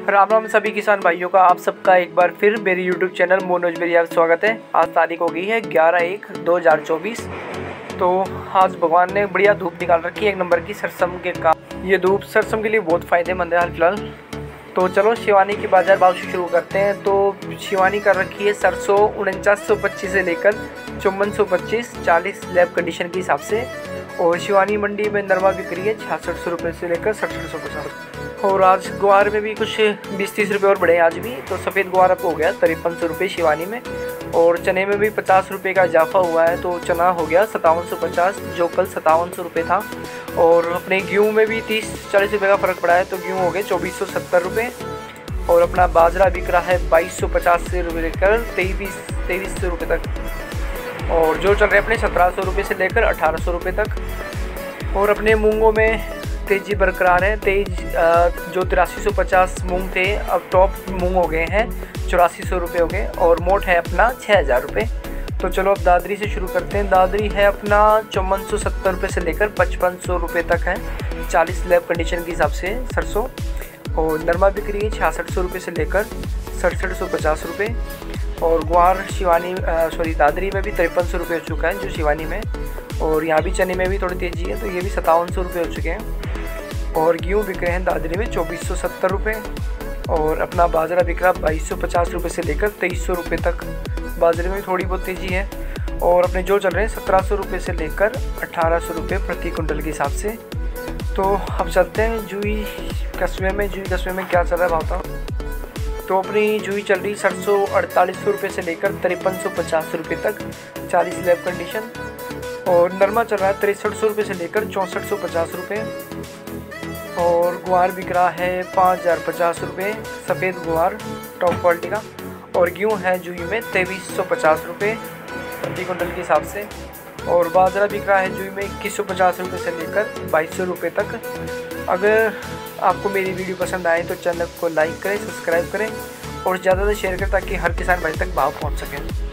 राम राम सभी किसान भाइयों का आप सबका एक बार फिर मेरी यूट्यूब चैनल मोनोज मेरी स्वागत है। आज तारीख हो गई है 11/1/2024। तो आज भगवान ने बढ़िया धूप निकाल रखी है, एक नंबर की सरसम के का। ये धूप सरसम के लिए बहुत फ़ायदेमंद है हाल फिलहाल। तो चलो शिवानी की बाजार भाव से शुरू करते हैं। तो शिवानी कर रखी है सरसों 4925 से लेकर 5425 40 लैब कंडीशन के हिसाब से। और शिवानी मंडी में नरमा बिक्री है 6600 रुपये से लेकर 6750। और आज ग्वार में भी कुछ 20-30 रुपये और बढ़े आज भी। तो सफ़ेद ग्वार अब हो गया 5300 रुपये शिवानी में। और चने में भी 50 रुपये का इजाफा हुआ है, तो चना हो गया 5750 जो कल 5700 रुपये था। और अपने गेहूँ में भी 30-40 रुपये का फ़र्क पड़ा है, तो गेहूँ हो गए 2470 रुपये। और अपना बाजरा बिक रहा है 2250 से लेकर 2300 रुपये तक। और जो चल रहे हैं अपने 1700 रुपये से लेकर 1800 रुपये तक। और अपने मूंगों में तेज़ी बरकरार है। तेज जो 8350 मूंग थे अब टॉप मूंग हो गए हैं 8400 रुपये हो गए। और मोट है अपना 6000 रुपये। तो चलो अब दादरी से शुरू करते हैं। दादरी है अपना 5470 रुपये से लेकर 5500 रुपये तक है 40 लैब कंडीशन के हिसाब से सरसों। और नरमा बिक्री है 6600 रुपये से लेकर 6750 रुपये। और ग्वार शिवानी दादरी में भी 5300 रुपये हो चुका है जो शिवानी में। और यहाँ भी चने में भी थोड़ी तेज़ी है, तो ये भी 5700 रुपये हो चुके हैं। और गेहूँ बिक रहे हैं दादरी में 2470 रुपये। और अपना बाजरा बिक रहा 2250 रुपये से लेकर 2300 रुपये तक। बाजरे में थोड़ी बहुत तेज़ी है। और अपने जो चल रहे हैं 1700 रुपये से लेकर 1800 रुपये प्रति कुंटल के हिसाब से। तो अब चलते हैं जूही कस्बे में। जूही कस्बे में क्या चल रहा है भाव था। तो अपनी जूही चल रही सरसों 4800 रुपये से लेकर 5350 रुपये तक 40 लैब कंडीशन। और नरमा चल रहा है 6300 रुपये से लेकर 6450 रुपये। और ग्वार बिक रहा है 5050 रुपये सफ़ेद ग्वार टॉप क्वालिटी का। और गेहूँ है जूही में 2350 रुपये प्रति कुंटल के हिसाब से। और बाजरा बिक रहा है जूही में 2150 रुपये से लेकर 2200 रुपये तक। अगर आपको मेरी वीडियो पसंद आए तो चैनल को लाइक करें, सब्सक्राइब करें और ज़्यादा से शेयर करें ताकि हर किसान भाई तक भाव पहुंच सके।